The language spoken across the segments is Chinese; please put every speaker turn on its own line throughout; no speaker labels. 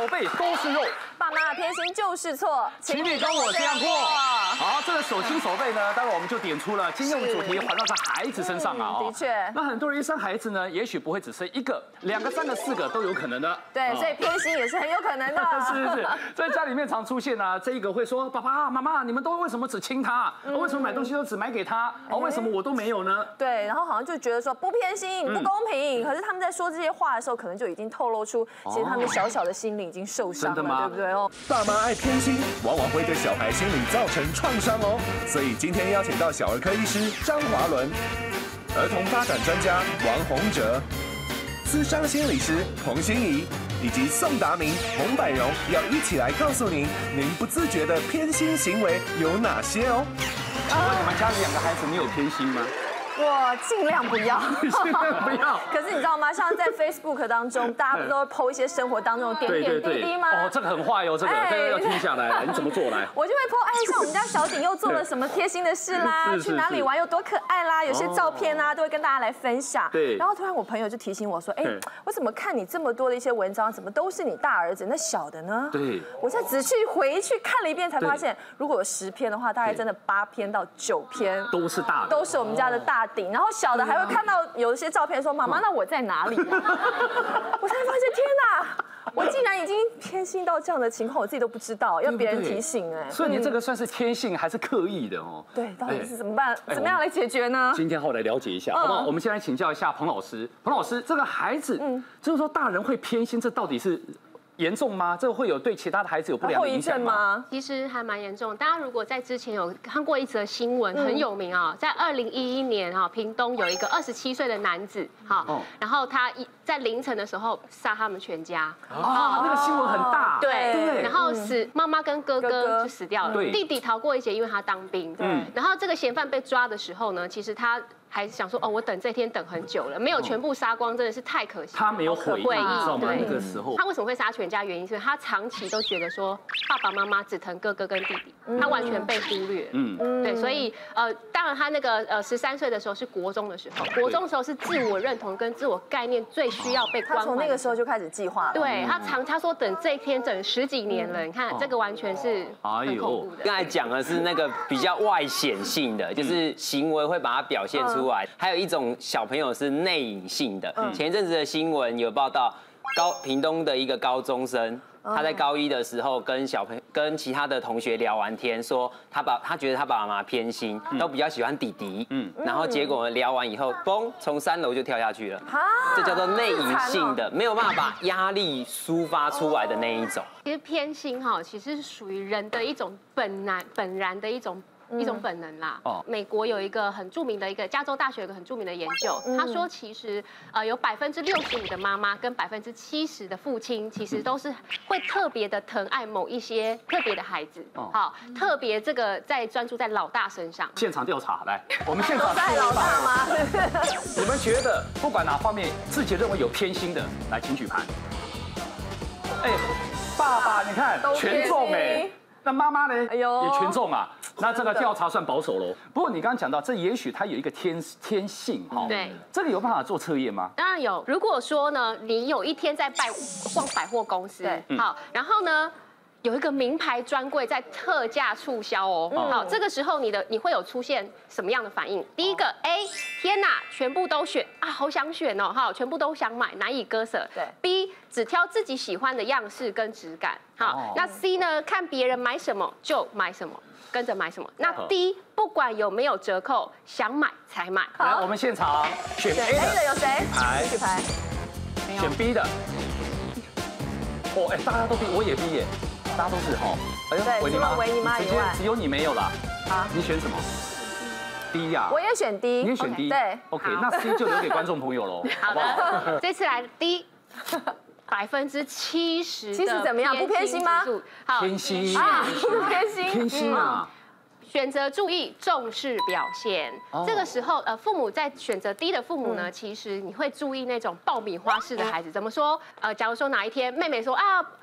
手背都是肉。
爸妈的偏心就是错，
请你跟我这样过。好，这个手心手背呢，待会我们就点出了，今天我们主题环绕在孩子身上啊。
的确。
那很多人一生孩子呢，也许不会只生1个、2个、3个、4个都有可能的。
对，所以偏心也是很有可能的。
是，在家里面常出现啊，这一个会说爸爸妈妈，你们都为什么只亲他？为什么买东西都只买给他？为什么我都没有呢？
对，然后好像就觉得说不偏心、不公平，可是他们在说这些话的时候，可能就已经透露出，其实他们小小的心灵已经受伤了，对不对哦？
爸妈爱偏心，往往会对小孩心理造成创伤哦。所以今天邀请到小儿科医师张华伦、儿童发展专家王洪哲、諮商心理师彭欣怡，以及宋达明、洪百荣，要一起来告诉您，您不自觉的偏心行为有哪些哦。
请问你们家里2个孩子，你有偏心吗？
我尽量不要，
尽量不要。
可是你知道吗？像在 Facebook 当中，大家不都会 po 一些生活当中的点点滴滴吗？
哦，这个很坏哦，这个要听下来，你怎么做来？
我就会 po， 哎，像我们家小鼎又做了什么贴心的事啦，去哪里玩有多可爱啦，有些照片啊，都会跟大家来分享。
对。
然后突然我朋友就提醒我说，哎，我怎么看你这么多的一些文章，怎么都是你大儿子，那小的呢？
对。
我再仔细回去看了一遍，才发现，如果有10篇的话，大概真的8篇到9篇
都是大的，
都是我们家的大鼎，然后小的还会看到有一些照片说妈妈，那我在哪里？我才发现天哪，我竟然已经偏心到这样的情况，我自己都不知道，要别人提醒哎。
所以你这个算是天性还是刻意的哦？
对，到底是怎么办？怎么样来解决呢？
今天后来了解一下，好不好？我们先来请教一下彭老师。彭老师，这个孩子，就是说大人会偏心，这到底是严重吗？这个会有对其他的孩子有不良的影响吗？
其实还蛮严重。大家如果在之前有看过一则新闻，很有名啊，在2011年啊，屏东有一个27岁的男子，然后他在凌晨的时候杀他们全家。
那个新闻很大。
对，然后妈妈跟哥哥就死掉了，弟弟逃过一劫，因为他当兵。然后这个嫌犯被抓的时候呢，其实他还是想说，哦，我等这天等很久了，没有全部杀光，真的是太可惜。
他没有悔意，知道吗？那个时候，
他为什么会杀全家？原因是他长期都觉得说，爸爸妈妈只疼哥哥跟弟弟，他完全被忽略。对，所以当然他那个13岁的时候是国中的时候，国中的时候是自我认同跟自我概念最需要被关怀。
他从那个时候就开始计划了。
对他说等这一天等10几年了，你看这个完全是很恐怖的。
刚才讲的是那个比较外显性的，就是行为会把它表现出来。还有一种小朋友是内隐性的。前一阵子的新闻有报道，屏东的一个高中生，他在高1的时候跟其他的同学聊完天，说他觉得他爸爸妈妈偏心，都比较喜欢弟弟。然后结果聊完以后，嘣，从3楼就跳下去了。这叫做内隐性的，没有办法把压力抒发出来的那一种。
其实偏心其实是属于人的一种本然的一种本能啦。美国有一个很著名的加州大学有一个很著名的研究，他说其实有65%的妈妈跟70%的父亲，其实都是会特别的疼爱某一些特别的孩子。特别这个在专注在老大身上。
现场调查来，我们现场
在老大吗？
你们觉得不管哪方面自己认为有偏心的，来请举牌。爸爸你看全中哎，那妈妈呢？也全中啊。那这个调查算保守喽。不过你刚刚讲到，这也许它有一个天性哈。
对，
这个有办法做测验吗？
当然有。如果说呢，你有一天在逛百货公司，好，然后呢，有一个名牌专柜在特价促销哦。好，这个时候你会有出现什么样的反应？第一个 A， 天哪，全部都选啊，好想选哦，好，全部都想买，难以割舍。
对。
B， 只挑自己喜欢的样式跟质感。好，那 C 呢，看别人买什么就买什么。跟着买什么？那 D 不管有没有折扣，想买才买。
来，我们现场选 A
的有谁？举牌。
选 B 的。大家都 B， 我也 B 耶，大家都是哈。
对，除了维尼妈以外，
只有你没有啦。
好，
你选什么 ？D 呀。
我也选 D。
你也选 D。
对。
OK， 那 C 就留给观众朋友喽。
好的，这次来 D。70%
怎么样？不偏心吗？
偏心
啊，不偏心。
偏心啊！
选择注意重视表现。这个时候，父母在选择 D 的父母呢，其实你会注意那种爆米花式的孩子。怎么说？假如说哪一天妹妹说啊，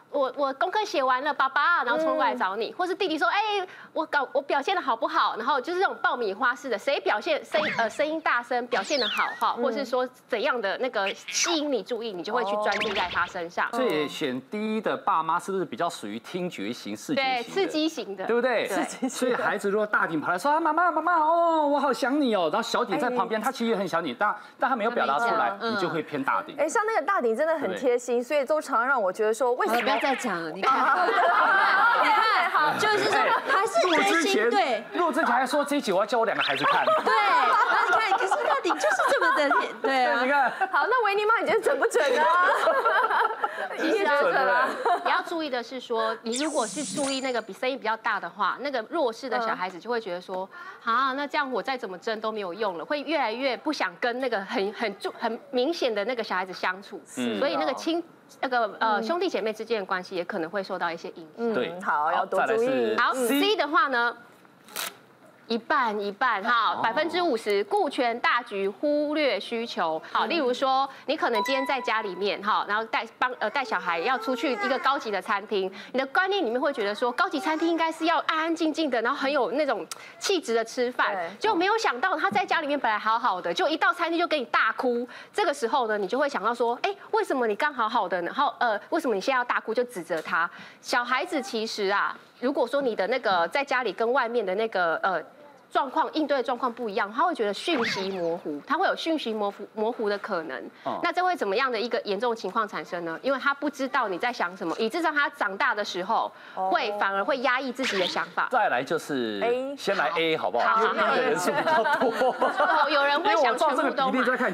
我功课写完了，爸爸，然后冲过来找你，或是弟弟说，哎，我表现的好不好？然后就是这种爆米花式的，谁表现声音大声，表现的好哈，或是说怎样的那个吸引你注意，你就会去专注在他身上。
所以选第一的爸妈是不是比较属于听觉型、视觉型？
对，刺激型的，
对不对？所以孩子如果大顶跑来说啊，妈妈，哦，我好想你哦，然后小顶在旁边，他其实也很想你，但他没有表达出来，你就会偏大顶。
哎，像那个大顶真的很贴心，所以都常让我觉得说，为什么
不要再讲了？你看，你看，好，就是说还是贴心，对。
录之前还说这一集我要教我2个孩子看，
对。然后你看，可是大顶就是这么的，对啊。
你看，
好，那维尼妈，你觉得准不准啊？
其实你要注意的是说，你如果是注意那个比声音比较大的话，那个弱势的小孩子就会觉得说，啊，那这样我再怎么争都没有用了，会越来越不想跟那个很明显的那个小孩子相处，所以那个兄弟姐妹之间的关系也可能会受到一些影响。
对，
好，要多注意。
好 ，C 的话呢？一半一半哈，50%顾全大局，忽略需求。好，例如说，你可能今天在家里面哈，然后带小孩要出去一个高级的餐厅，你的观念里面会觉得说，高级餐厅应该是要安安静静的，然后很有那种气质的吃饭，就没有想到他在家里面本来好好的，就一到餐厅就给你大哭。这个时候呢，你就会想到说，哎，为什么你刚好好的，然后为什么你现在要大哭，就指责他？小孩子其实啊，如果说你的那个在家里跟外面的那个应对的状况不一样，他会觉得讯息模糊，他会有讯息模糊的可能。那这会怎么样的一个严重情况产生呢？因为他不知道你在想什么，以致让他长大的时候反而会压抑自己的想法。
再来就是先来 A 好不好？因为人数比较多。
有人会想全部都。
比例在看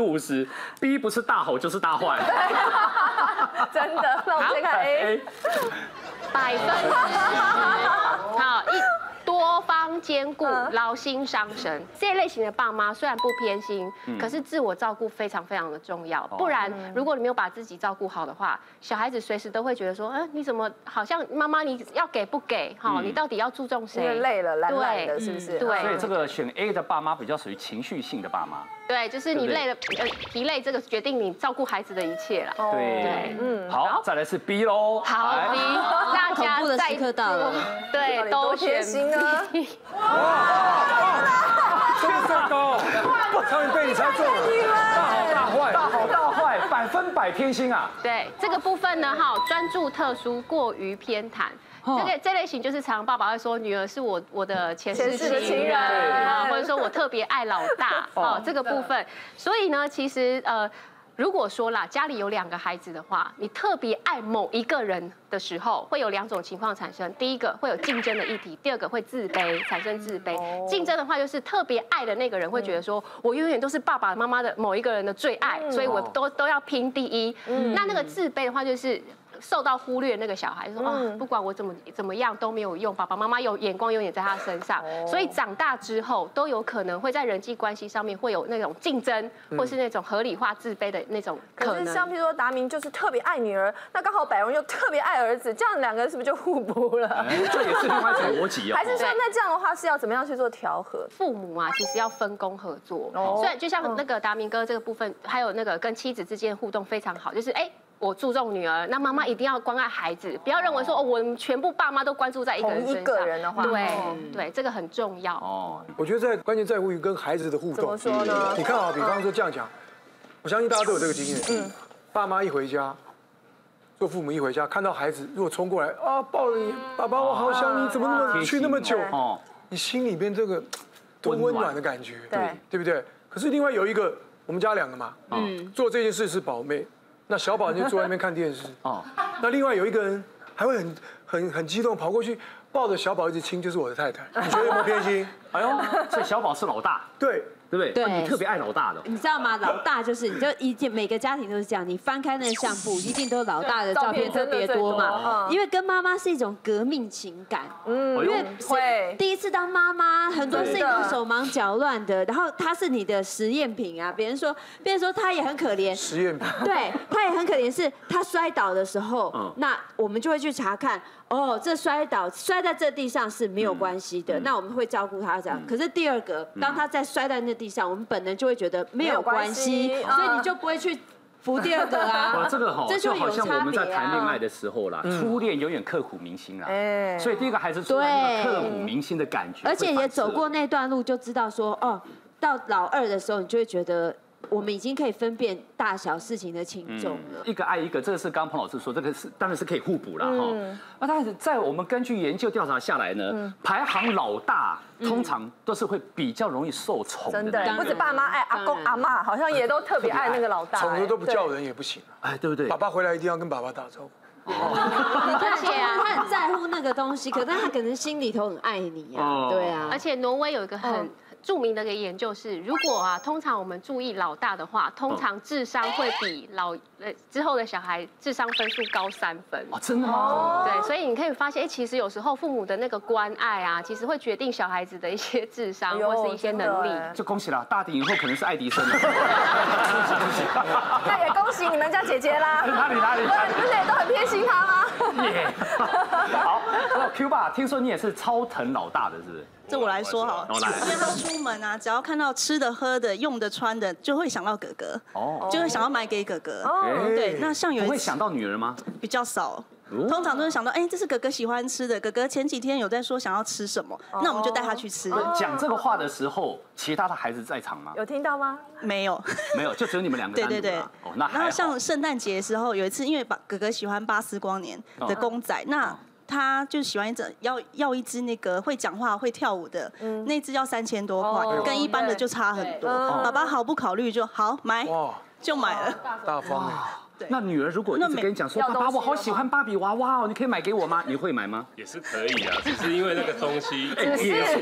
70-50，B 不是大好就是大坏。
真的，那我们先看 A。
100%。好，多方兼顾，劳心伤神。这一类型的爸妈虽然不偏心，可是自我照顾非常非常的重要。不然，如果你没有把自己照顾好的话，小孩子随时都会觉得说，你怎么好像妈妈你要给不给？哈，你到底要注重谁？
因为累了，懒懒的，是不是？
对。
所以这个选 A 的爸妈比较属于情绪性的爸妈。
对，就是你累了，疲累这个决定你照顾孩子的一切了。
对，好，再来是 B 喽。
好 ，B， 大家
在时刻到了，
对，都选 B。
这高，差点被你猜中了。
大好大坏，100%偏心啊。
对，这个部分呢，专注特殊，过于偏袒。这类型就是常爸爸会说女儿是我的前世情人啊，或者说我特别爱老大这个部分。所以呢，其实如果说啦，家里有2个孩子的话，你特别爱某一个人的时候，会有2种情况产生。第一个会有竞争的议题，第二个会自卑，产生自卑。竞争的话，就是特别爱的那个人会觉得说，我永远都是爸爸妈妈的某一个人的最爱，所以我都要拼第一。那个自卑的话，就是受到忽略那个小孩说不管我怎么样都没有用，爸爸妈妈有眼光永远在他身上，所以长大之后都有可能会在人际关系上面会有那种竞争，或是那种合理化自卑的那种可能。
可是像譬如说达明就是特别爱女儿，那刚好百荣又特别爱儿子，这样2个人是不是就互补了？
这也是另外一种逻辑哦。
还是说那这样的话是要怎么样去做调和？
父母啊，其实要分工合作。所以就像那个达明哥这个部分，还有那个跟妻子之间互动非常好，就是我注重女儿，那妈妈一定要关爱孩子，不要认为说我们全部爸妈都关注在一个人身上。
同一个人的话，
对，这个很重要。
我觉得关键在乎于跟孩子的互动。
怎么说呢？
你看啊，比方说这样讲，我相信大家都有这个经验。爸妈一回家，做父母一回家，看到孩子如果冲过来抱着你，爸爸我好想你，怎么去那么久？你心里边这个多温暖的感觉，对不对？可是另外有一个，我们家2个嘛，做这件事是宝妹。那小宝就坐在那边看电视那另外有一个人还会很激动跑过去抱着小宝一直亲，就是我的太太。你觉得有没有偏心？
哎呦，所以小宝是老大，
对
不对？对，你特别爱老大的。
你知道吗？老大就是你就每个家庭都是这样，你翻开那个相簿，一定都老大的照片特别多嘛。因为跟妈妈是一种革命情感，因为第一次当妈妈，很多事情都手忙脚乱的，然后他是你的实验品啊。别人说他也很可怜，
实验品，
对他也很可怜，是他摔倒的时候，那我们就会去查看。这摔在这地上是没有关系的，那我们会照顾他这样。可是第二个，当他再摔在那地上，我们本能就会觉得没有关系，所以你就不会去服第二个啊。
这个就好像我们在谈恋爱的时候啦，初恋永远刻骨铭心啦。所以第一个孩子出来那个刻骨铭心的感觉，
而且也走过那段路，就知道说哦，到老二的时候，你就会觉得。我们已经可以分辨大小事情的轻重了。
一个爱一个，这个是刚刚彭老师说，这个是当然是可以互补啦哈。那但是在我们根据研究调查下来呢，排行老大通常都是会比较容易受宠的。
真的，不止爸妈爱，阿公阿妈好像也都特别爱那个老大。
宠的都不叫人也不行，
哎，对不对？
爸爸回来一定要跟爸爸打招呼。
你看，他很在乎那个东西，可是他可能心里头很爱你啊，对啊。
而且挪威有一个很著名的一个研究是，如果通常我们注意老大的话，通常智商会比之后的小孩智商分数高3分。
哦，真的吗？
对，所以你可以发现，其实有时候父母的那个关爱啊，其实会决定小孩子的一些智商或是一些能力。
就恭喜了，大迪以后可能是爱迪生。
那也恭喜你们家姐姐啦。
哪里？
不是也都很偏心她吗？
好 ，Q 爸，听说你也是超疼老大的，是不是？
这我来说好了，因为他出门啊，只要看到吃的、喝的、用的、穿的，就会想到哥哥，就会想要买给哥哥。对，那像有一次
会想到女儿吗？
比较少。通常都是想到，这是哥哥喜欢吃的，哥哥前几天有在说想要吃什么，那我们就带他去吃。
讲这个话的时候，其他的孩子在场吗？
有听到吗？
没有，
没有，就只有你们2个。
对。
哦，那
然后像圣诞节的时候，有一次因为哥哥喜欢巴斯光年的公仔，那他就喜欢要一只那个会讲话会跳舞的，那只要3000多块，跟一般的就差很多。爸爸毫不考虑就好买，就买了，
大方。
那女儿如果一直跟你讲说，爸爸我好喜欢芭比娃娃哦，你可以买给我吗？你会买吗？
也是可以啊，只是因为那个东西
也是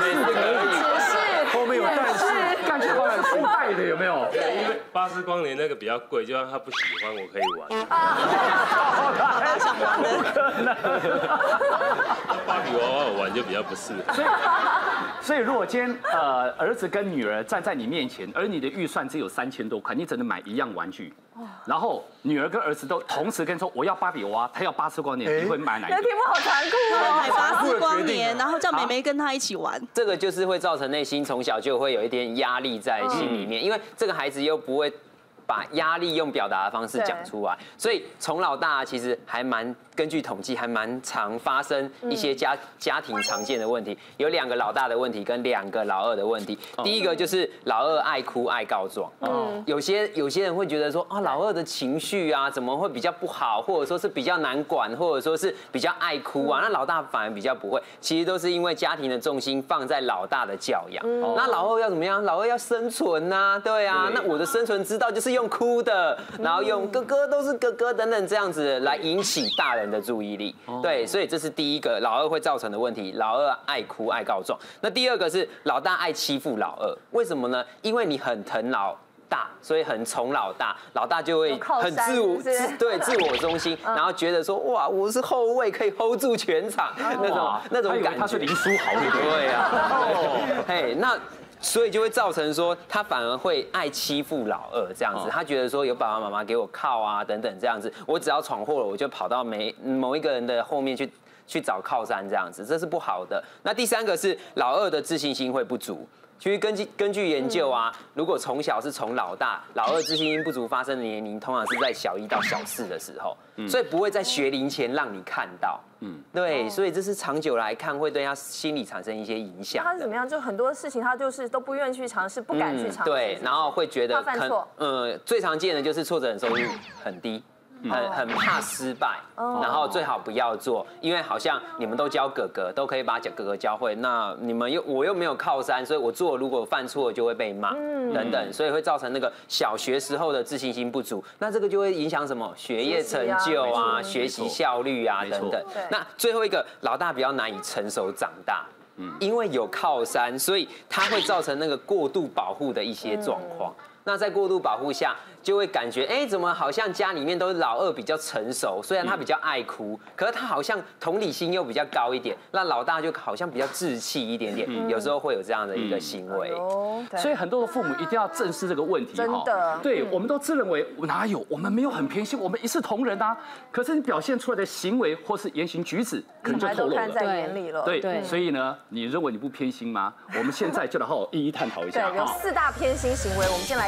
后面有但是，
感觉好像是带的，有没有？
因为巴斯光年那个比较贵，就算他不喜欢，我可以玩。
他想玩的。
芭比娃娃我玩就比较不适合。
所以如果今天儿子跟女儿站在你面前，而你的预算只有3000多块，你只能买一样玩具，然后女儿跟儿子都同时跟说我要芭比娃娃，他要巴斯光年，你会买哪一个？
这题目好残酷
买巴斯光年，然后叫妹妹跟他一起玩。
这个就是会造成内心从小就会有一点压力在心里面，因为这个孩子又不会把压力用表达的方式讲出来，所以从老大其实根据统计还蛮常发生一些家庭常见的问题，有2个老大的问题跟2个老二的问题。第一个就是老二爱哭爱告状，有些人会觉得说老二的情绪啊怎么会比较不好，或者说是比较难管，或者说是比较爱哭啊，那老大反而比较不会，其实都是因为家庭的重心放在老大的教养。那老二要怎么样？老二要生存啊，对啊，那我的生存之道就是用哭的，然后用哥哥都是哥哥等等这样子来引起大人的注意力。对，所以这是第一个老二会造成的问题，老二爱哭爱告状。那第二个是老大爱欺负老二，为什么呢？因为你很疼老大，所以很宠老大，老大就会很自我中心，然后觉得说哇，我是后卫，可以 hold 住全场那种感觉。
他是林书豪，
对啊，嘿，那。所以就会造成说，他反而会爱欺负老二这样子，他觉得说有爸爸妈妈给我靠啊等等这样子，我只要闯祸了，我就跑到某一个人的后面去找靠山这样子，这是不好的。那第3个是老二的自信心会不足。其实根据研究啊，如果从小是从老大，老二自信心不足发生的年龄，通常是在小1到小4的时候，所以不会在学龄前让你看到。对，所以这是长久来看会对他心理产生一些影响。
他是怎么样？就很多事情他就是都不愿意去尝试，不敢去尝试。
对，然后会觉得
怕犯错。
最常见的就是挫折收入很低。很怕失败，然后最好不要做，因为好像你们都教哥哥，都可以把哥哥教会，那我又没有靠山，所以我做如果犯错就会被骂，等等，所以会造成那个小学时候的自信心不足，那这个就会影响什么学业成就啊、学习效率啊等等。那最后一个老大比较难以成熟长大。因为有靠山，所以它会造成那个过度保护的一些状况。那在过度保护下，就会感觉，怎么好像家里面都是老二比较成熟，虽然他比较爱哭，可是他好像同理心又比较高一点，那老大就好像比较稚气一点点，有时候会有这样的一个行为。
所以很多的父母一定要正视这个问题。
真的，
对，我们都自认为哪有，我们没有很偏心，我们一视同仁啊。可是你表现出来的行为或是言行举止，可能就透露了。
看在眼里了。
对，所以呢，你认为你不偏心吗？我们现在就来好好一一探讨一下。
对，有4大偏心行为，我们先来。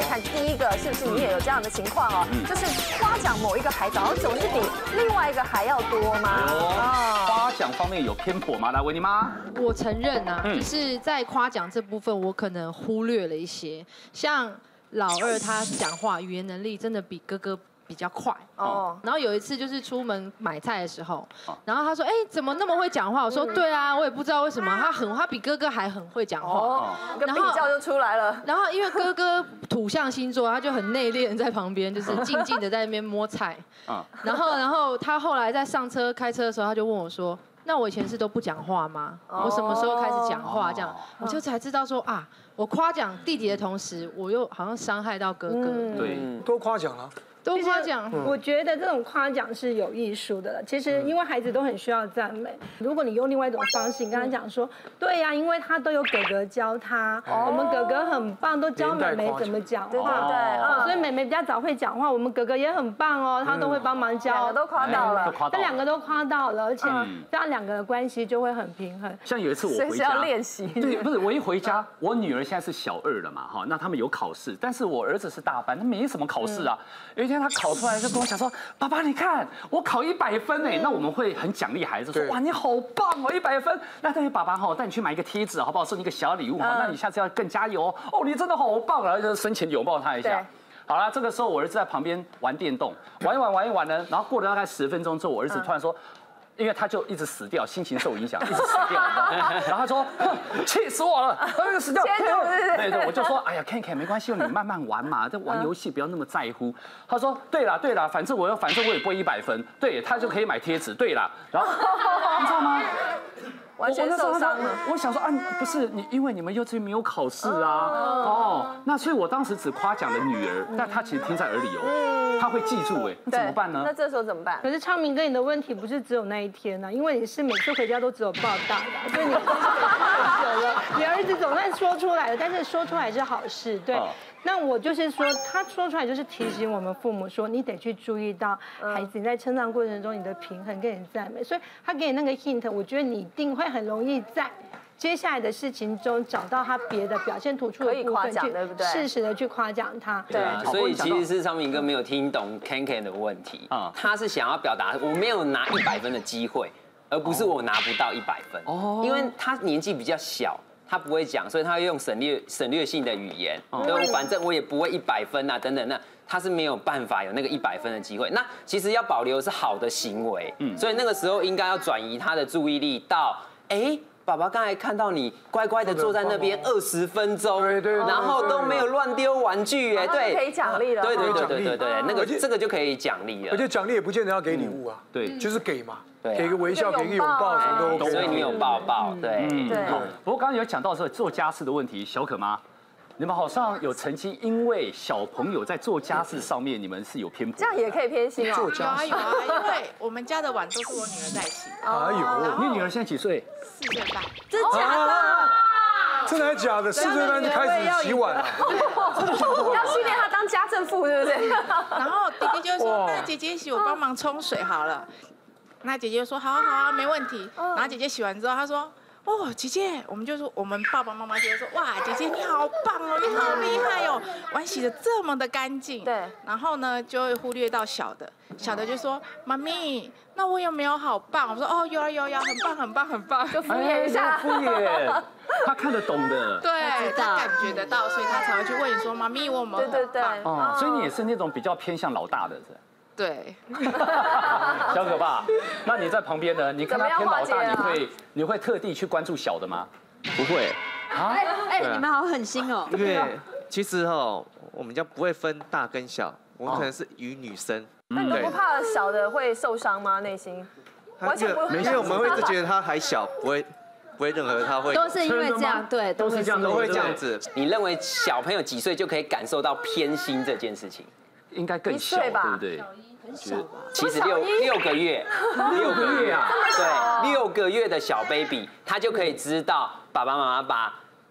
看第一个是不是你也有这样的情况哦？就是夸奖某一个孩子，好像总是比另外一个还要多吗？
夸奖方面有偏颇吗？来，维尼妈。
我承认啊，就是在夸奖这部分，我可能忽略了一些，像老二他讲话语言能力真的比哥哥比较快哦。然后有一次就是出门买菜的时候，然后他说：“哎，怎么那么会讲话？”我说：“对啊，我也不知道为什么，他比哥哥还很会讲话。”
然后比较就出来了。
然后因为哥哥土象星座，他就很内敛，在旁边就是静静的在那边摸菜。然后他后来在上车开车的时候，他就问我说：“那我以前是都不讲话吗？我什么时候开始讲话？”这样我就才知道说啊，我夸奖弟弟的同时，我又好像伤害到哥哥。
对，
多夸奖了。
都夸奖，
我觉得这种夸奖是有艺术的了。其实因为孩子都很需要赞美，如果你用另外一种方式，你跟他讲说，对呀，因为他都有哥哥教他，我们哥哥很棒，都教妹妹怎么讲话，对，所以妹妹比较早会讲话，我们哥哥也很棒哦，他都会帮忙教，
两个都夸到了，
这两个都夸到了，而且这样两个的关系就会很平衡。
像有一次我回家
要练习，
对，不是我一回家，我女儿现在是小2了嘛，哈，那他们有考试，但是我儿子是大班，他没什么考试啊。有一天他考出来就跟我讲说：“爸爸，你看我考100分哎。”那我们会很奖励孩子，说：“哇，你好棒哦，100分！那等于爸爸哈，带你去买一个贴纸，好不好？送你一个小礼物哈。那你下次要更加油哦。你真的好棒啊！”就生前拥抱他一下。好了，这个时候我儿子在旁边玩电动，玩一玩呢，然后过了大概10分钟之后，我儿子突然说。因为他就一直死掉，心情受影响，一直死掉，然后他说：“气死我了，死掉。”对，我就说：“哎呀 ，Ken 没关系，你慢慢玩嘛，这玩游戏不要那么在乎。”他说：“对啦，反正我也不会100分，对他就可以买贴纸，对啦。”然后你知道吗？
完全受伤了。
我想说啊，不是你，因为你们幼稚园没有考试啊，那所以我当时只夸奖了女儿，但她其实听在耳里哦，她会记住哎，那怎么办呢？
那这时候怎么办？
可是昌明哥，你的问题不是只有那一天呢，因为你是每次回家都只有报大的，所以你你儿子总算说出来了，但是说出来是好事，对。那我就是说，他说出来就是提醒我们父母说，你得去注意到孩子你在成长过程中你的平衡跟你赞美，所以他给你那个 hint， 我觉得你一定会很容易在接下来的事情中找到他别的表现突出的部分，去适时的去夸奖他。
对，所以其实是昌明哥没有听懂 Ken 的问题，他是想要表达我没有拿100分的机会，而不是我拿不到100分，因为他年纪比较小。他不会讲，所以他会用省略性的语言，对，反正我也不会100分啊，等等，那他是没有办法有那个100分的机会。那其实要保留是好的行为，所以那个时候应该要转移他的注意力到，爸爸刚才看到你乖乖的坐在那边20分钟，然后都没有乱丢玩具，
对，可以奖励了，
对，那个这个就可以奖励了。
而且奖励也不见得要给礼物啊，对，就是给嘛。给个微笑，给个拥抱，什么都 OK。
所以你有抱抱，对。
不过刚刚有讲到说做家事的问题，小可妈，你们好像有曾经因为小朋友在做家事上面，你们是有偏颇。
这样也可以偏心哦。
有啊，因为我们家的碗都是我女儿在洗。
哎呦，
你女儿现在几岁
？4岁半。
真假的？
真的还假的？4岁半就开始洗碗了？
要训练她当家政妇，对不对？
然后弟弟就说：“那姐姐洗，我帮忙冲水好了。”那姐姐就说好啊，没问题。然后姐姐洗完之后，她说：“哦，姐姐，我们就说我们爸爸妈妈就会说哇，姐姐你好棒哦，你好厉害哦，碗洗得这么的干净。”对。然后呢，就会忽略到小的就说：“妈咪，那我有没有好棒？”我说：“哦，有啊，很棒。”
就敷衍一下。
敷衍。他看得懂的。
对，他感觉得到，所以他才会去问你说：“妈咪，我有没有很棒？”
所以你也是那种比较偏向老大的是。
对，
小可爸，那你在旁边呢？你看他偏老大，你会特地去关注小的吗？
不会
啊。你们好狠心哦。
因为其实我们家不会分大跟小，我们可能是与女生。
那你不怕小的会受伤吗？内心？完全不会。
因为我们会一直觉得他还小，不会任何他会。
都是因为这样，对，
都是这样，
都会这样子。
你认为小朋友几岁就可以感受到偏心这件事情？
应该更小，对不对？
很小吧？
其实6个月，6个月啊，对，6个月的小 baby， 他就可以知道爸爸妈妈把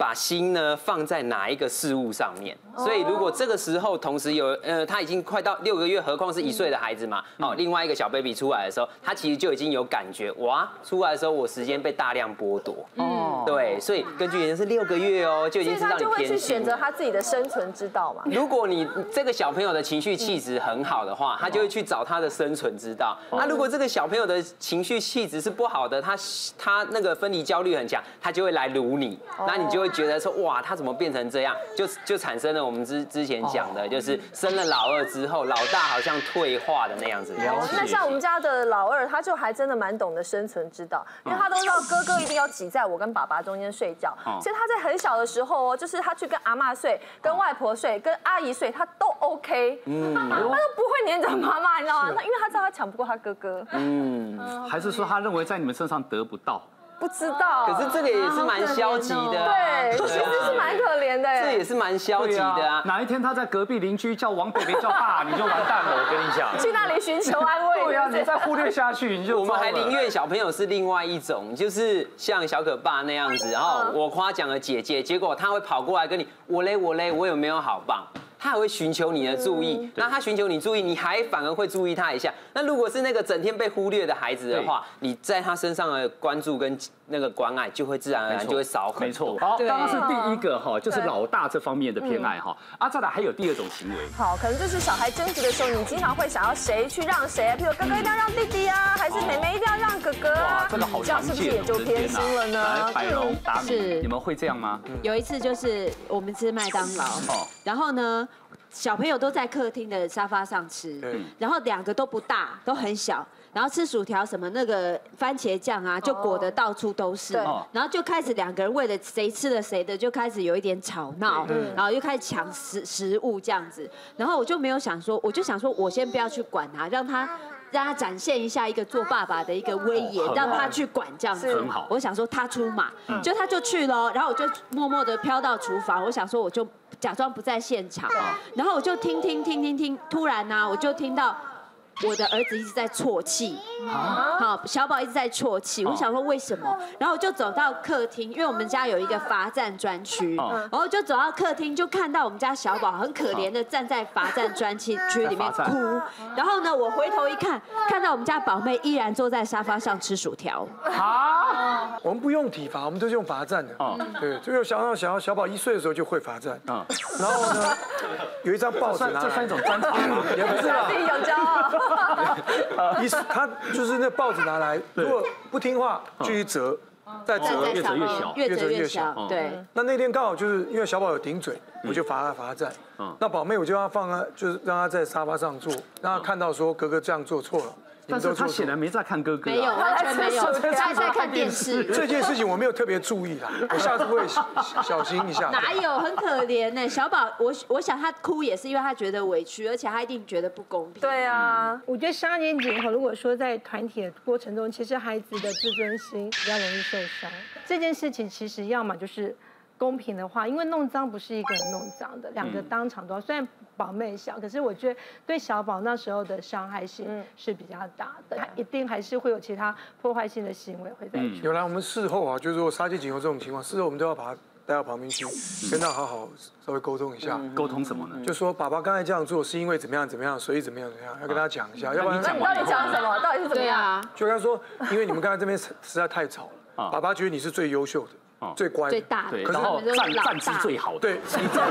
把心呢放在哪一个事物上面。所以如果这个时候同时有他已经快到6个月，何况是1岁的孩子嘛，另外一个小 baby 出来的时候，他其实就已经有感觉，哇，出来的时候我时间被大量剥夺。对，所以根据研究是6个月哦，就已经是让你偏心。所以他就会去
选择他自己的生存之道嘛。
如果你这个小朋友的情绪气质很好的话，他就会去找他的生存之道。那如果这个小朋友的情绪气质是不好的，他那个分离焦虑很强，他就会来撸你，那你就会觉得说，哇，他怎么变成这样？就产生了我们之前讲的，就是生了老二之后，老大好像退化的那样子。
那像我们家的老二，他就还真的蛮懂得生存之道，因为他都知道哥哥一定要挤在我跟爸爸中间睡觉，所以他在很小的时候哦，就是他去跟阿嬷睡、跟外婆睡、跟阿姨睡，他都 OK，他都不会黏着妈妈，你知道吗？因为他知道他抢不过他哥哥。
还是说他认为在你们身上得不到？
不知道，
可是这个也是蛮消极的，
对，其实是蛮可怜的，
这也是蛮消极的啊。
哪一天他在隔壁邻居叫王北北叫爸，你就完蛋了，我跟你讲。
去那里寻求安慰。
对啊，你再忽略下去，你就
我们还宁愿小朋友是另外一种，就是像小可爸那样子，然后我夸奖了姐姐，结果他会跑过来跟你我嘞，我有没有好棒？他还会寻求你的注意，那他寻求你注意，你还反而会注意他一下。那如果是那个整天被忽略的孩子的话，你在他身上的关注跟那个关爱就会自然而然就会少很多。
没错，好，刚刚是第一个哈，就是老大这方面的偏爱哈。再来还有第二种行为，
好，可能就是小孩争执的时候，你经常会想要谁去让谁啊？譬如哥哥一定要让弟弟啊，还是妹妹一定要让哥哥啊？
这个好常见，
这样是不是也就偏心了呢？
来，百荣、达米，你们会这样吗？
有一次就是我们吃麦当劳，然后呢，小朋友都在客厅的沙发上吃，然后2个都不大，都很小，然后吃薯条什么那个番茄酱啊，就裹得到处都是，然后就开始2个人为了谁吃了谁的，就开始有一点吵闹，然后又开始抢食物这样子，然后我就没有想说，我就想说我先不要去管他，让他展现一下一个做爸爸的一个威严，让他去管这样子。我想说他出马，他就去了，然后我就默默的飘到厨房，我想说我就假装不在现场，然后我就听，突然呢，我就听到我的儿子一直在啜泣，好，小宝一直在啜泣，我想说为什么？然后我就走到客厅，因为我们家有一个罚站专区，然后就走到客厅，就看到我们家小宝很可怜的站在罚站专区里面哭，然后呢，我回头一看，看到我们家宝妹依然坐在沙发上吃薯条。
啊，我们不用体罚，我们都是用罚站的。对，就有小宝1岁的时候就会罚站。然后呢，有一张报纸拿来，
这算一种专长吗？
也不是啦，
自己有骄傲。
他就是那报纸拿来，如果不听话，继续折，再折，
越折越小，
越折越小。对。
那天刚好就是因为小宝有顶嘴，我就罚站。那宝妹我就让她就是让她在沙发上坐，让她看到说哥哥这样做错了。
但是他显然没在看哥哥，
没有，完全没有，他在看电视。
这件事情我没有特别注意啦，我下次会小心一下。
哪有，很可怜呢？小宝，我想他哭也是因为他觉得委屈，而且他一定觉得不公平。
对啊，
我觉得12年级以后，如果说在团体的过程中，其实孩子的自尊心比较容易受伤。这件事情其实要么就是公平的话，因为弄脏不是一个人弄脏的，2个当场都要。虽然宝妹小，可是我觉得对小宝那时候的伤害性是比较大的，他一定还是会有其他破坏性的行为会在一起。
有来我们事后啊，就是说杀鸡儆猴这种情况，事后我们都要把他带到旁边去，跟他好好稍微沟通一下。
沟通什么呢？
就说爸爸刚才这样做是因为怎么样，所以怎么样，要跟他讲一下，要不然
那你到底讲什么？到底是怎么样？
就跟他说，因为你们刚才这边实在太吵了，爸爸觉得你是最优秀的。最乖、
最大的，
然后站姿最好的。
对，你在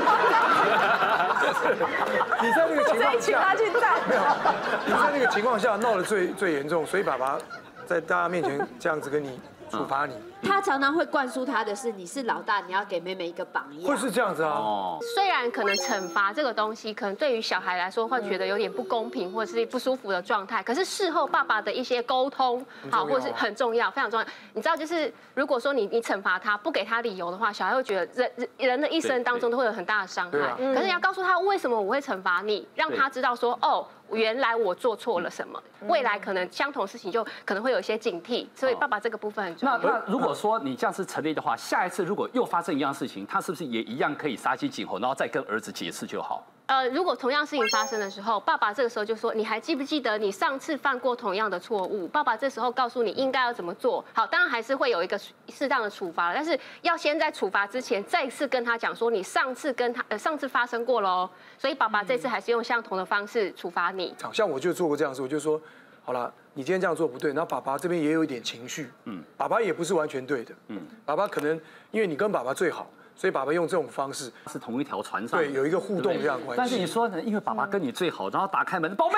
那个情况下，没有，你在那个情况下闹得最严重，所以爸爸在大家面前这样子跟你处罚你。
他常常会灌输他的是，你是老大，你要给妹妹一个榜样。
会是这样子啊？
虽然可能惩罚这个东西，可能对于小孩来说会觉得有点不公平或者是不舒服的状态，可是事后爸爸的一些沟通，好，或者是很重要，非常重要。你知道，就是如果说你惩罚他，不给他理由的话，小孩会觉得人的一生当中都会有很大的伤害。可是你要告诉他为什么我会惩罚你，让他知道说，哦，原来我做错了什么，未来可能相同事情就可能会有一些警惕，所以爸爸这个部分很重要。
那如果说你这样是成立的话，下一次如果又发生一样事情，他是不是也一样可以杀鸡儆猴，然后再跟儿子解释就好？
如果同样事情发生的时候，爸爸这个时候就说：“你还记不记得你上次犯过同样的错误？”爸爸这时候告诉你应该要怎么做。好，当然还是会有一个适当的处罚，但是要先在处罚之前再次跟他讲说，你上次发生过喽，所以爸爸这次还是用相同的方式处罚你。
像我就做过这样的事，我就说，好了，你今天这样做不对，然后爸爸这边也有一点情绪，爸爸也不是完全对的，爸爸可能因为你跟爸爸最好。所以爸爸用这种方式
是同一条船上，
对，有一个互动这样的关系。
但是你说呢？因为爸爸跟你最好，然后打开门，宝贝。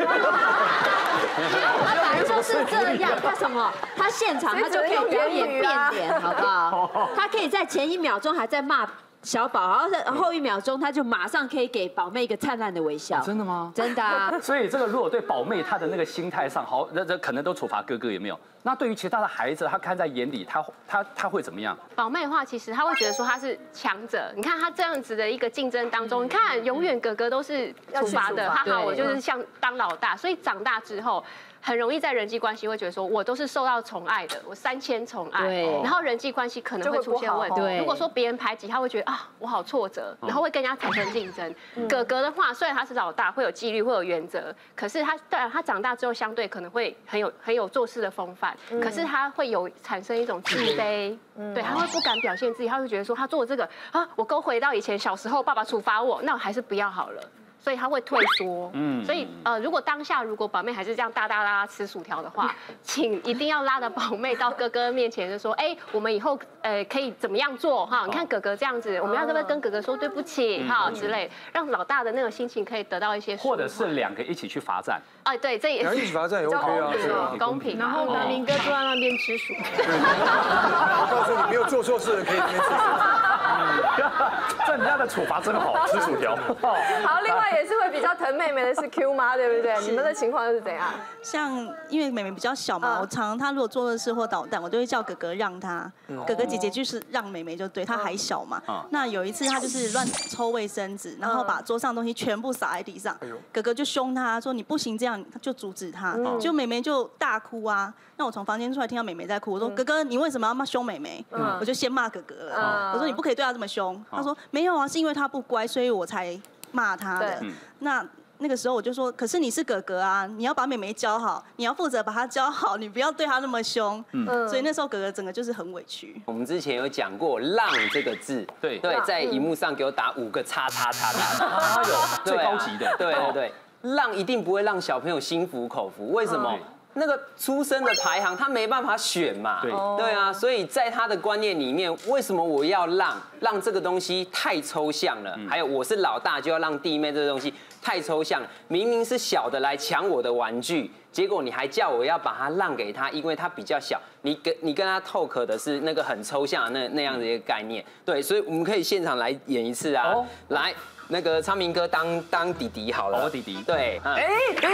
他反而说是这样，他什么？他现场他就可以表演变脸，好不好？他可以在前1秒钟还在骂小宝，然后后1秒钟他就马上可以给宝妹一个灿烂的微笑。
真的吗？
真的啊。
所以这个如果对宝妹她的那个心态上，好，这可能都处罚哥哥有没有？那对于其他的孩子，他看在眼里，他会怎么样？
宝妹的话，其实他会觉得说他是强者。你看他这样子的一个竞争当中，你看永远哥哥都是处罚的，哈哈，我就是像当老大，所以长大之后。很容易在人际关系会觉得说，我都是受到宠爱的，我3000宠爱，然后人际关系可能会出现问题。如果说别人排挤，他会觉得啊，我好挫折，然后会跟人家产生竞争。哥哥的话，虽然他是老大，会有纪律，会有原则，可是他长大之后，相对可能会很有做事的风范，可是他会有产生一种自卑，对，他会不敢表现自己，他会觉得说，他做这个啊，我勾回到以前小时候爸爸处罚我，那我还是不要好了。所以他会退缩，所以如果当下宝妹还是这样大拉吃薯条的话，请一定要拉着宝妹到哥哥面前，就说，哎，我们以后可以怎么样做哈？你看哥哥这样子，我们要不要跟哥哥说对不起哈之类，让老大的那种心情可以得到一些，
或者是2个一起去罚站。
哎，对，这也是
一起罚站也 OK 啊，
公平。
然后呢，明哥坐在那边吃薯条。
我告诉你，没有做错事的可以那边吃薯条。
这人家的处罚真好，吃薯条。
好，另外也是会比较疼妹妹的是 Q 妈，对不对？你们的情况是怎样？
像因为妹妹比较小嘛，我常她如果做错事或捣蛋，我都会叫哥哥让她，哥哥姐姐就是让妹妹就对，她还小嘛。那有一次她就是乱抽卫生纸，然后把桌上的东西全部撒在地上，哥哥就凶她说你不行这样，就阻止她，就妹妹就大哭啊。那我从房间出来听到妹妹在哭，我说哥哥你为什么要凶妹妹？我就先骂哥哥了，我说你不可以对她这么凶。他说没有啊，是因为她不乖，所以我才骂她的。那个时候我就说，可是你是哥哥啊，你要把妹妹教好，你要负责把她教好，你不要对她那么凶。所以那时候哥哥整个就是很委屈。
我们之前有讲过“让”这个字，对，在荧幕上给我打5个叉叉叉叉。
他有最高级的，
对，让一定不会让小朋友心服口服，为什么？那个出生的排行他没办法选嘛，对啊，所以在他的观念里面，为什么我要让这个东西太抽象了？还有我是老大就要让弟妹这个东西太抽象了，明明是小的来抢我的玩具，结果你还叫我要把它让给他，因为他比较小，你跟他talk的是那个很抽象的那样的一个概念，对，所以我们可以现场来演一次啊，来。那个昌明哥当弟弟好了，
我弟弟，
对，
还给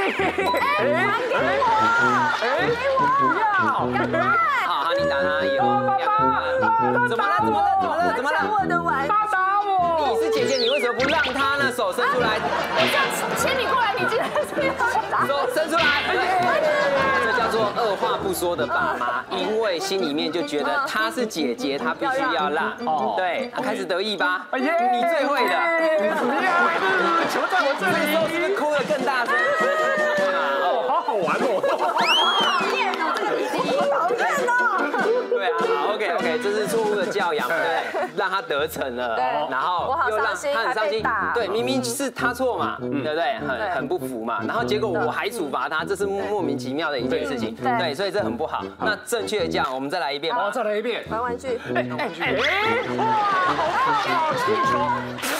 我，不要，
好，你打他以后，怎么了？
我的玩具，
他打我，
你是姐姐，你为什么不让他呢？手伸出来，
我这样牵你过来，你竟然是要打，
手伸出来，这叫做二话不说的爸妈，因为心里面就觉得她是姐姐，她必须要让，对，开始得意吧，你最会的。
球在我这里，
这时候是不是哭得更大声？
好好玩哦！
讨厌哦，这个弟弟，讨厌哦。
对啊，好 ，OK， 这是错误的教养，对，让他得逞了，然后又让他很伤心，对，明明是他错嘛，对不对？很不服嘛，然后结果我还处罚他，这是莫名其妙的一件事情，对，所以这很不好。那正确的教养，我们再来一遍吧。
再来一遍。
玩玩具。
哇，好气球。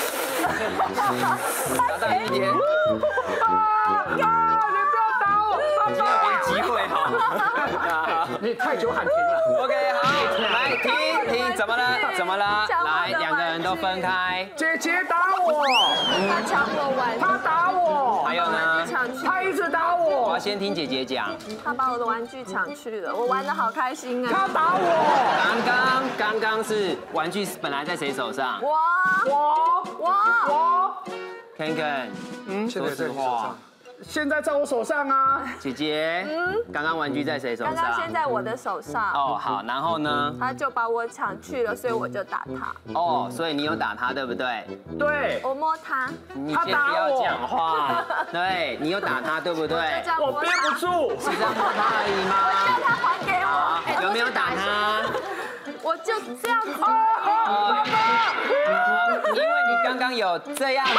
打大一点。
你不要打我！
今天给机会哈。
你太久喊停了。
OK， 好，来停，怎么了？来，2个人都分开。
姐姐打我，
他抢我玩具，
他打我，
还有呢？
他一直打我。
我要先听姐姐讲。
他把我的玩具抢去了，我玩得好开心啊。
他打我。
刚刚是玩具本来在谁手上？
我。
Ken，说实话，
现在在我手上啊。
姐姐，刚刚玩具在谁手上？
刚刚先在我的手上。
哦，好，然后呢？
他就把我抢去了，所以我就打他。
哦，所以你有打他，对不对？
对。
我摸他。
你先不要讲话。对，你有打他，对不对？
我憋不住。
是这样摸他而已吗？
我叫他还给我。
有没有打他？
我就这样子。
爸爸。因为你刚刚有这样子。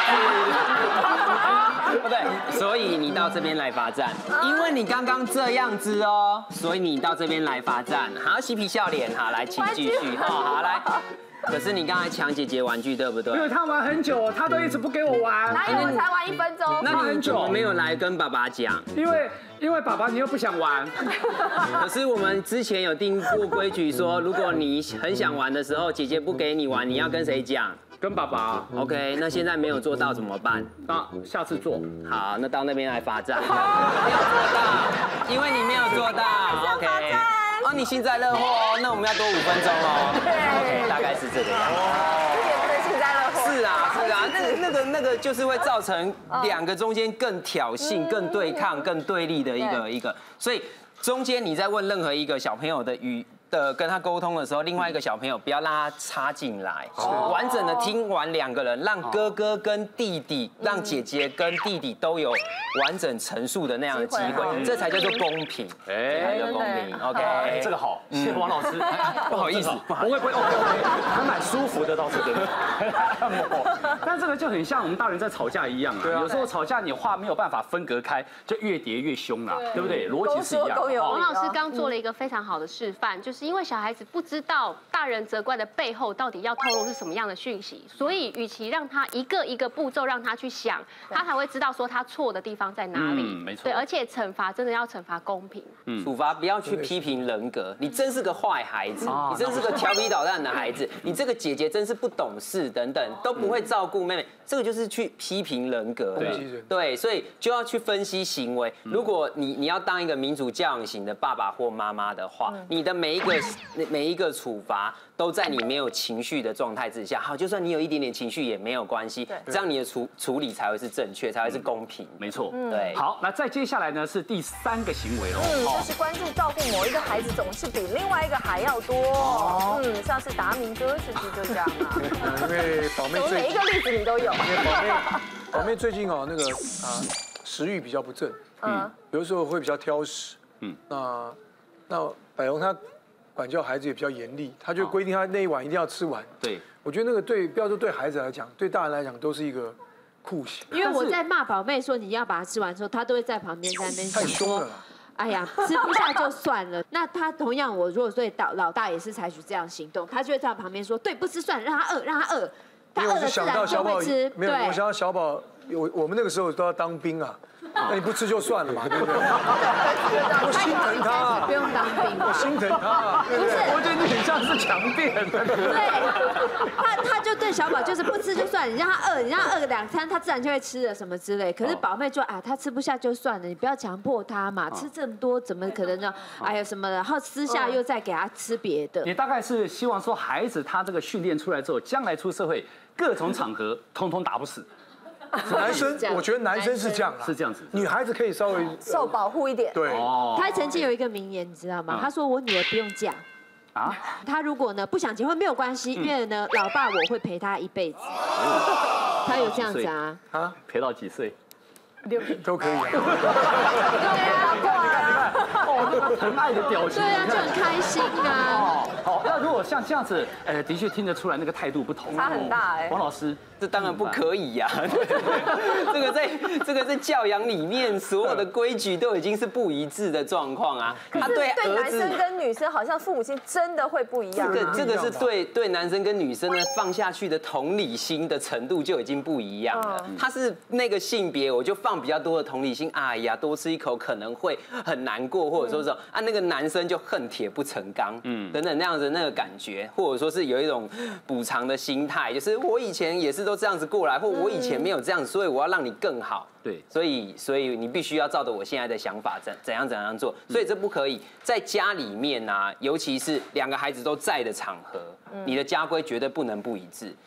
不对，所以你到这边来罚站。因为你刚刚这样子哦，所以你到这边来罚站。好，嬉皮笑脸，好，来，请继续。好，来。可是你刚才抢姐姐玩具，对不对？
因为他玩很久，他都一直不给我玩。
哪有我才玩1分钟？
那你怎么没有来跟爸爸讲？
因为爸爸你又不想玩。
可是我们之前有定过规矩，说如果你很想玩的时候，姐姐不给你玩，你要跟谁讲？
跟爸爸。
OK， 那现在没有做到怎么办？
那下次做。
好，那到那边来罚站。没有做到，因为你没有做到。OK。哦，你幸灾乐祸哦，那我们要多5分钟哦。OK， 大概是这个样子。
这也不能幸灾乐祸。
是啊，那个就是会造成2个中间更挑衅、更对抗、更对立的一个，所以中间你在问任何一个小朋友的跟他沟通的时候，另外一个小朋友不要让他插进来，完整的听完2个人，让哥哥跟弟弟，让姐姐跟弟弟都有完整陈述的那样的机会，这才叫做公平，才叫公平。OK，
这个好，谢谢王老师。
不好意思，
不会 OK， 还蛮舒服的倒是真的。但这个就很像我们大人在吵架一样啊，有时候吵架你话没有办法分隔开，就越叠越凶啦，对不对？逻辑是一样。
王老师刚做了一个非常好的示范，就是因为小孩子不知道大人责怪的背后到底要透露是什么样的讯息，所以与其让他一个一个步骤让他去想，他才会知道说他错的地方在哪里。
没错。
对，而且惩罚真的要惩罚公平。
处罚不要去批评人格，你真是个坏孩子，你真是个调皮捣蛋的孩子，你这个姐姐真是不懂事等等，都不会照顾妹妹，这个就是去批评人格的。对，所以就要去分析行为。如果你要当一个民主教养型的爸爸或妈妈的话，你的每一个处罚都在你没有情绪的状态之下，好，就算你有一点点情绪也没有关系，这样你的处理才会是正确，才会是公平。
没错，
对。
好，那再接下来呢是第3个行为喽，
就是关注照顾某一个孩子总是比另外一个还要多。像是达明哥是不是就这样啊？
因为宝妹
每一个例子你都有。
因为宝妹最近哦那个食欲比较不正，有的时候会比较挑食，那百荣他管教孩子也比较严厉，他就规定他那一碗一定要吃完。
对，
我觉得那个对，不要说对孩子来讲，对大人来讲都是一个酷刑。
因为我在骂宝妹说你要把它吃完之后，他都会在旁边在那边
太凶了。
哎呀，吃不下就算了。那他同样，我如果对老大也是采取这样行动，他就会在旁边说，对，不吃算了，让他饿，让他饿。他饿了自然就会吃。
没有，我想到小宝，我们那个时候都要当兵啊。那你不吃就算了嘛，对不对？我心疼他，
不用当兵，
我心疼他。
不是，
我觉得你很像是强辩。
对，他就对小宝就是不吃就算，你让他饿，你让他饿个2餐，他自然就会吃了什么之类。可是宝妹就他吃不下就算了，你不要强迫他嘛，吃这么多怎么可能呢？哎呀什么的，然后私下又再给他吃别的。
你大概是希望说孩子他这个训练出来之后，将来出社会各种场合通通打不死。
男生，我觉得男生是这样啦，
是这样子。
女孩子可以稍微
受保护一点。
对，
他曾经有一个名言，你知道吗？他说我女儿不用嫁。他如果呢不想结婚没有关系，因为呢老爸我会陪他一辈子。他有这样子啊？
陪到几岁
？60都可以。
那个疼爱的表情，
对啊，就很开心啊。
好，那如果像这样子，的确听得出来那个态度不同，
差很大哎。
王老师，
这当然不可以呀。这个在教养里面，所有的规矩都已经是不一致的状况啊。
他对男生跟女生好像父母亲真的会不一样。
这个是对男生跟女生呢放下去的同理心的程度就已经不一样了。他是那个性别，我就放比较多的同理心。哎呀，多吃一口可能会很难过，或者说是那个男生就恨铁不成钢，等等那样子那个感觉，或者说是有一种补偿的心态，就是我以前也是都这样子过来，或我以前没有这样，所以我要让你更好。
对，
所以你必须要照着我现在的想法怎样做，所以这不可以在家里面啊，尤其是2个孩子都在的场合，你的家规绝对不能不一致。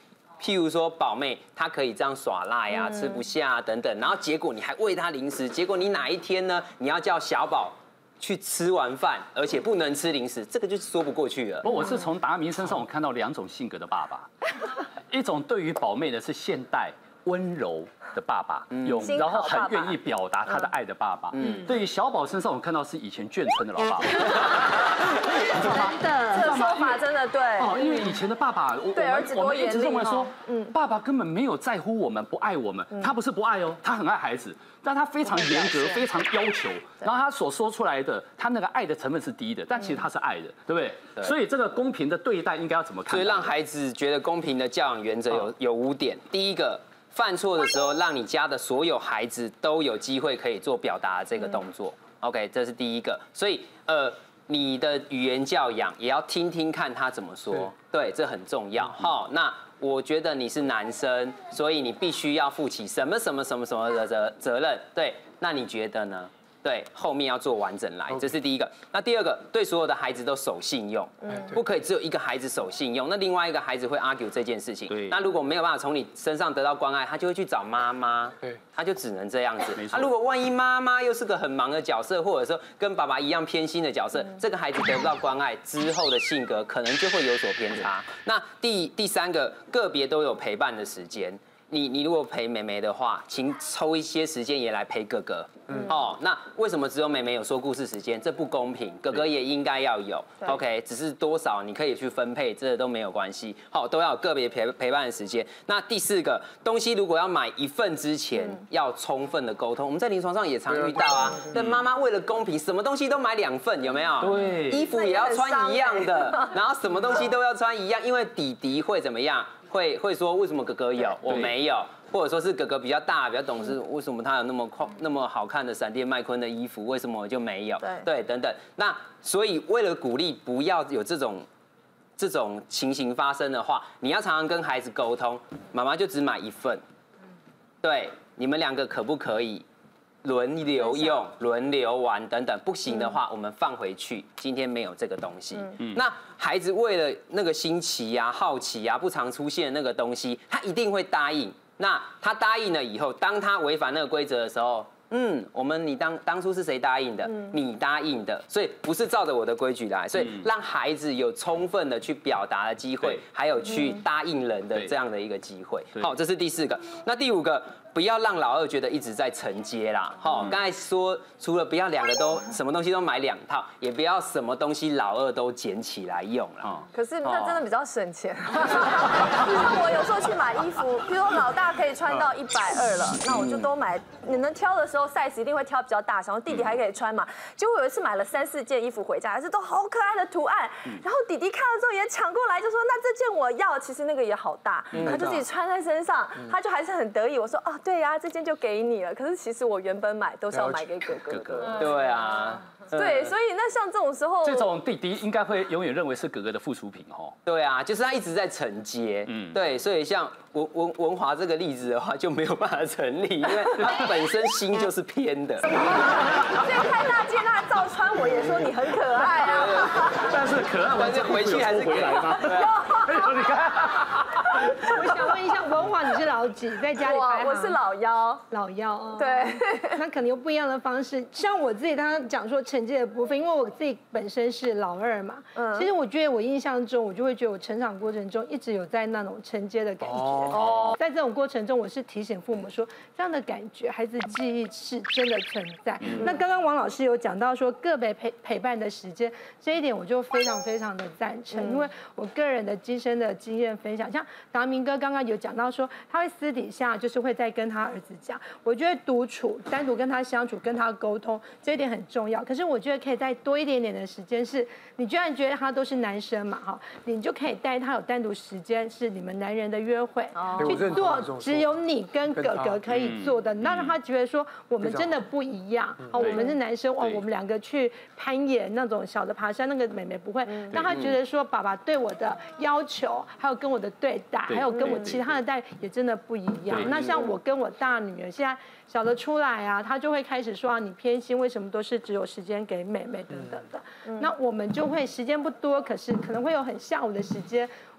譬如说宝妹，她可以这样耍赖呀，吃不下等等，然后结果你还喂她零食，结果你哪一天呢，你要叫小宝去吃完饭，而且不能吃零食，这个就说不过去了。
我是从达明身上我看到2种性格的爸爸，一种对于宝妹的是现代温柔的爸爸，然后很愿意表达他的爱的爸爸。对于小宝身上我看到是以前眷村的老爸爸。
真的，这个说法真的对。
哦，因为以前的爸爸，我们一直认为说，爸爸根本没有在乎我们，不爱我们。他不是不爱哦，他很爱孩子，但他非常严格，非常要求。然后他所说出来的，他那个爱的成分是低的，但其实他是爱的，对不对？所以这个公平的对待应该要怎么看？
所以让孩子觉得公平的教养原则有5点。第一个，犯错的时候，让你家的所有孩子都有机会可以做表达这个动作。OK， 这是第一个。所以你的语言教养也要听听看他怎么说，对，这很重要。好，那我觉得你是男生，所以你必须要负起什么什么什么什么的责任。对，那你觉得呢？对，后面要做完整来，这是第一个。那第二个，对所有的孩子都守信用，不可以只有一个孩子守信用，那另外一个孩子会 argue 这件事情。那如果没有办法从你身上得到关爱，他就会去找妈妈，他就只能这样子。那如果万一妈妈又是个很忙的角色，或者说跟爸爸一样偏心的角色，这个孩子得不到关爱之后的性格可能就会有所偏差。那第三个，个别都有陪伴的时间。你如果陪妹妹的话，请抽一些时间也来陪哥哥。哦，那为什么只有妹妹有说故事时间？这不公平，哥哥也应该要有。OK， 只是多少你可以去分配，这都没有关系。好，都要有个别陪伴的时间。那第4个，东西如果要买1份之前，要充分的沟通。我们在临床上也常遇到啊，但妈妈为了公平，什么东西都买2份，有没有？对，衣服也要穿一样的，然后什么东西都要穿一样，因为弟弟会怎么样？会说为什么哥哥有我没有，或者说是哥哥比较大比较懂事，为什么他有那么好看的闪电麦昆的衣服，为什么我就没有？对，等等。那所以为了鼓励不要有这种情形发生的话，你要常常跟孩子沟通，妈妈就只买1份，对，你们2个可不可以轮流用、轮流玩等等，不行的话，我们放回去。今天没有这个东西。那孩子为了那个新奇啊、好奇啊、不常出现的那个东西，他一定会答应。那他答应了以后，当他违反那个规则的时候，你当初是谁答应的？你答应的，所以不是照着我的规矩来，所以让孩子有充分的去表达的机会，还有去答应人的这样的一个机会。好，这是第4个。那第5个。不要让老二觉得一直在承接啦，刚才说除了不要2个都什么东西都买2套，也不要什么东西老二都捡起来用了。
可是那真的比较省钱。像我有时候去买衣服，比如说老大可以穿到120了，那我就都买。你能挑的时候 size 一定会挑比较大，然后弟弟还可以穿嘛。结果有一次买了3、4件衣服回家，还是都好可爱的图案，然后弟弟看了之后也抢过来，就说那这件我要。其实那个也好大，他就自己穿在身上，他就还是很得意。我说啊。对呀，这件就给你了。可是其实我原本买都是要买给哥哥。
对啊。
对，所以那像这种时候，
这种弟弟应该会永远认为是哥哥的附属品哦。
对啊，就是他一直在承接。对，所以像文华这个例子的话就没有办法成立，因为他本身心就是偏的。所
以看大件他照穿，我也说你很可爱啊。
但是可爱完之后
回去还是
回来吗？
你看。我想问一下，文华你是老几？在家里排行？
我是老幺。
老幺哦。
对。
那可能有不一样的方式。像我自己，刚刚讲说承接的部分，因为我自己本身是老2嘛。其实我觉得我印象中，我就会觉得我成长过程中一直有在那种承接的感觉。在这种过程中，我是提醒父母说，这样的感觉，孩子记忆是真的存在。那刚刚王老师有讲到说个别陪伴的时间，这一点我就非常非常的赞成，因为我个人的亲身的经验分享，像达明哥刚刚有讲到说，他会私底下就是会再跟他儿子讲，我觉得独处、单独跟他相处、跟他沟通，这一点很重要。可是我觉得可以再多一点点的时间，是你居然觉得他都是男生嘛，哈，你就可以带他有单独时间，是你们男人的约会，去做只有你跟哥哥可以做的，那让他觉得说我们真的不一样，哦，我们是男生，哦，我们2个去攀岩那种小的爬山，那个妹妹不会，让他觉得说爸爸对我的要求，还有跟我的对待，还有跟我其他的待遇也真的不一样。那像我跟我大女儿现在小的出来啊，她就会开始说啊，你偏心，为什么都是只有时间给妹妹等等的。那我们就会时间不多，可是可能会有很下午的时间。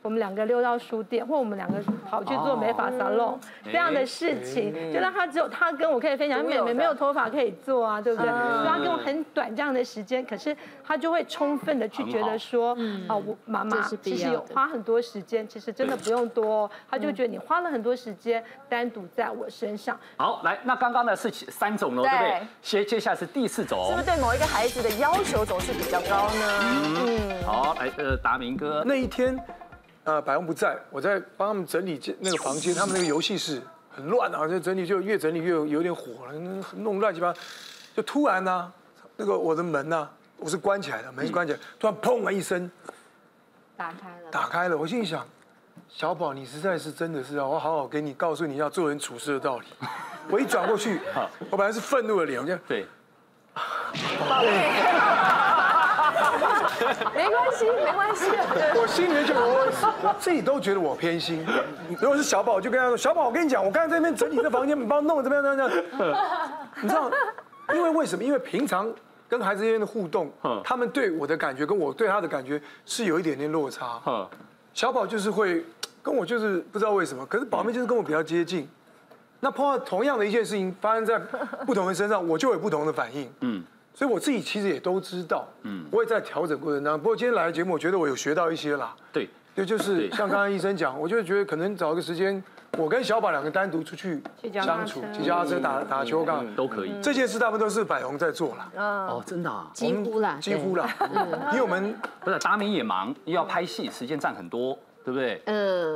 我们2个溜到书店，或我们2个跑去做美发沙龙这样的事情，就让他只有他跟我可以分享，因为妹妹没有头发可以做啊，对不对？所以他跟我很短这样的时间，可是他就会充分的去觉得说，我妈妈其实有花很多时间，其实真的不用多，他就觉得你花了很多时间单独在我身上。
好，来，那刚刚呢是3种了，对不对？接下来是第4种，
是不是对某一个孩子的要求总是比较高呢？
好，来，达明哥，
那一天，百翁不在，我在帮他们整理那个房间，他们那个游戏室很乱啊，就整理就越整理越有点火了，弄乱七八糟，就突然呢，那个我的门呢，我是关起来的，门是关起来，突然砰了一声，打开了，我心里想，小宝，你实在是真的是我好好给你告诉你要做人处事的道理。我一转过去，我本来是愤怒的脸，我就
对，
没关系，没关系。
我心里面就我自己都觉得我偏心。如果是小宝，我就跟他说：“小宝，我跟你讲，我刚才在那边整理这房间，你帮我弄得怎么样？这样。”你知道，为什么？因为平常跟孩子之间的互动，他们对我的感觉跟我对他的感觉是有一点点落差。小宝就是会跟我就是不知道为什么，可是宝妹就是跟我比较接近。那碰到同样的一件事情发生在不同人身上，我就有不同的反应。所以我自己其实也都知道，我也在调整过程当中。不过今天来的节目，我觉得我有学到一些啦。
对，
就是像刚刚医生讲，我就觉得可能找一个时间，我跟小宝2个单独出去相处，骑脚踏车、打球、干
都可以。
这件事大部分都是百宏在做了。
哦，真的啊，
几乎啦，
因为我们
不是达明也忙，又要拍戏，时间占很多。对不对？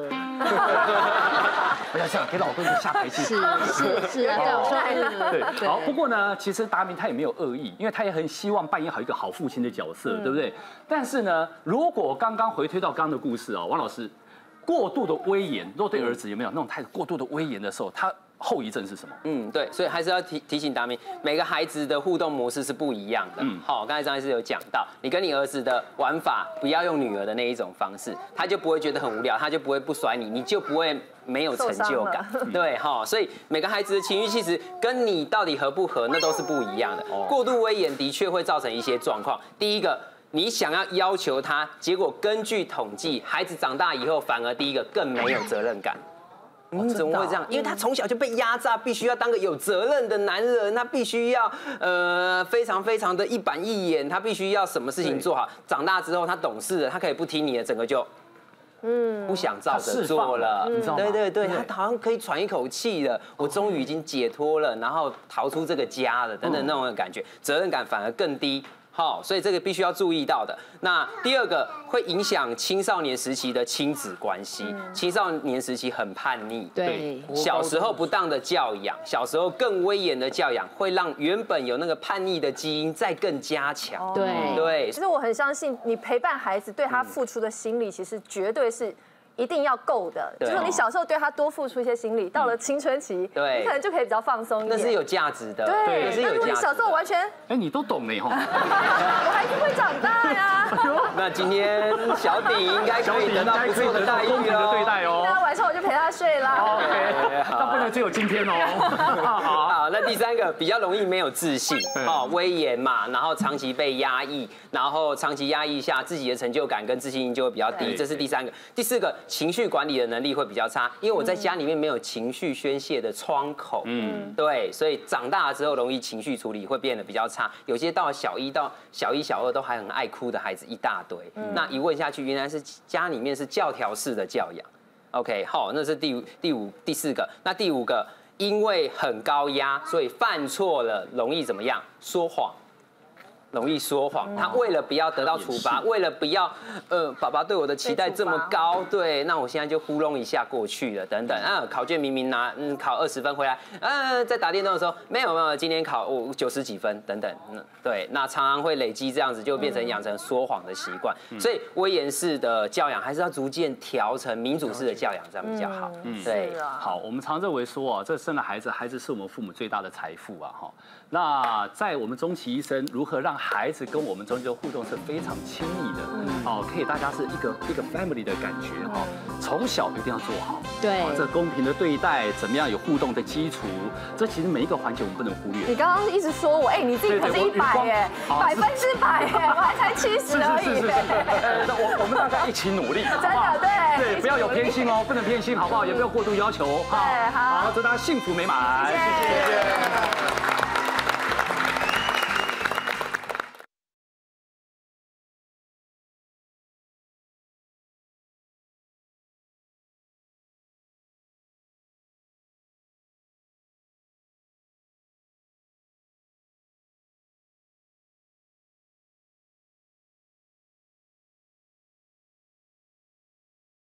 不要这样，给老公一个下台阶。
是啊，
对，好。不过呢，其实达明他也没有恶意，因为他也很希望扮演好一个好父亲的角色，对不对？但是呢，如果刚刚回推到刚刚的故事啊，王老师，过度的威严，如果对儿子有没有那种态度过度的威严的时候，他后遗症是什么？
对，所以还是要提醒达明，每个孩子的互动模式是不一样的。好，刚才张医师有讲到，你跟你儿子的玩法不要用女儿的那一种方式，他就不会觉得很无聊，他就不会不甩你，你就不会没有成就感。对，哈，所以每个孩子的情绪其实跟你到底合不合，那都是不一样的。过度威严的确会造成一些状况。第一个，你想要求他，结果根据统计，孩子长大以后反而第一个更没有责任感。怎么会这样？因为他从小就被压榨，必须要当个有责任的男人，他必须要非常非常的一板一眼，他必须要什么事情做好。长大之后他懂事了，他可以不听你的，整个就不想照着做了。对，他好像可以喘一口气了，我终于已经解脱了，然后逃出这个家了，等等那种感觉，责任感反而更低。好，所以这个必须要注意到的。那第二个会影响青少年时期的亲子关系。青少年时期很叛逆，
对，
小时候不当的教养，小时候更威严的教养，会让原本有那个叛逆的基因再更加强。对，
其实我很相信，你陪伴孩子对他付出的心力，其实绝对是一定要够的。就是说你小时候对他多付出一些心力，到了青春期，你可能就可以比较放松一点。
那是有价值的。
对，那如果你小时候完全，
你都懂呢哈。
我孩子会长大呀。
那今天小鼎应该可以得到不错的待遇
哦，对待哦。
那晚上我就陪他睡啦。
OK， 那不能只有今天哦。
好，那第三个比较容易没有自信，威严嘛，然后长期被压抑，然后长期压抑下自己的成就感跟自信就会比较低，这是第三个。第四个，情绪管理的能力会比较差，因为我在家里面没有情绪宣泄的窗口，对，所以长大了之后容易情绪处理会变得比较差。有些到小一、小2都还很爱哭的孩子一大堆，那一问下去，原来是家里面是教条式的教养。OK， 好，那是第四个。那第5个，因为很高压，所以犯错了容易怎么样？说谎。容易说谎，他为了不要得到处罚，为了不要爸爸对我的期待这么高，对，那我现在就糊弄一下过去了，等等考卷明明考20分回来，在打电动的时候没有，今天考90几分等等，对，那常常会累积这样子，就变成养成说谎的习惯，所以威严式的教养还是要逐渐调成民主式的教养，这样比较好。对，
好，我们常认为说这生了孩子，孩子是我们父母最大的财富啊哈。那在我们终其一生，如何让孩子跟我们中间互动是非常亲密的，哦，可以大家是一个 family 的感觉哈。从小一定要做好，
对，
这公平的对待，怎么样有互动的基础，这其实每一个环节我们不能忽略。
你刚刚一直说我，你自己可是100耶，100%耶，我还才70而已。
我们大家一起努力，
真的对，
不要有偏心哦，不能偏心，好不好？也不要过度要求，
对，好，
祝大家幸福美满，谢谢。